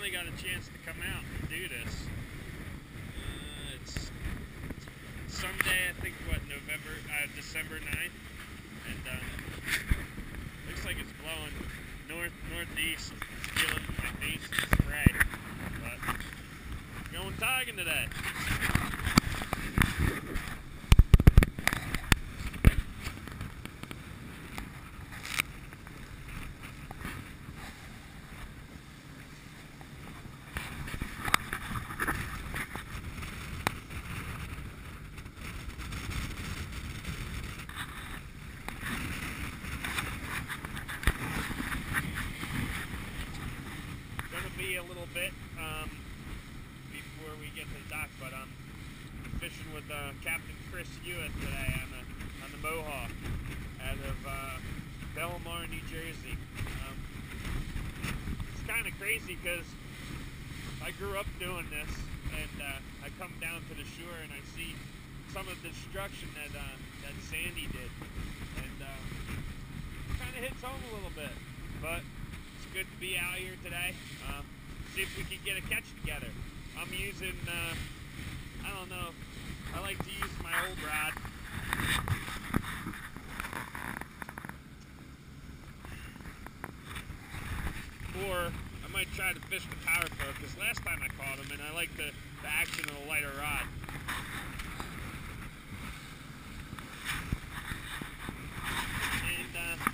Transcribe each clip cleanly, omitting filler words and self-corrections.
finally got a chance to come out and do this. It's Sunday, I think, what, December 9th, and looks like it's blowing northeast. Feeling my face is spray, but going togging today. A little bit before we get to the dock, but I'm fishing with Captain Chris Hewitt today on the Mohawk out of Belmar, New Jersey. It's kind of crazy because I grew up doing this, and I come down to the shore and I see some of the destruction that Sandy did, and kind of hits home a little bit, but it's good to be out here today. See if we can get a catch together. I'm using, I don't know, I like to use my old rod. Or I might try to fish the Power Pro, because last time I caught him, and I like the action of a lighter rod. And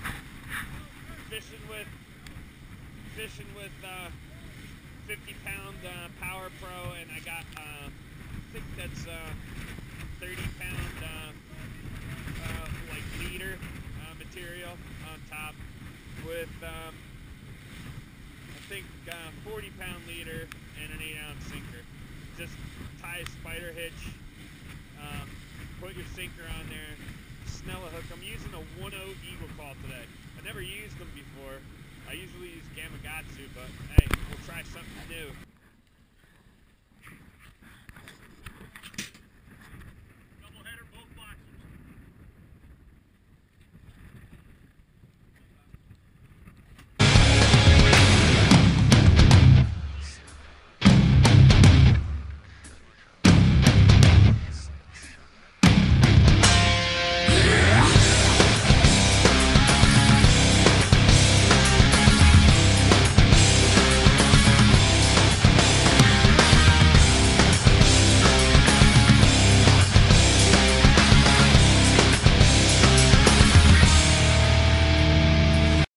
fishing with 50-pound Power Pro, and I got I think that's 30-pound like leader material on top with I think 40-pound leader and an 8-ounce sinker. Just tie a spider hitch, put your sinker on there, snell a hook. I'm using a 1/0 Eagle Claw today. I never used them before. I usually use Gamakatsu, but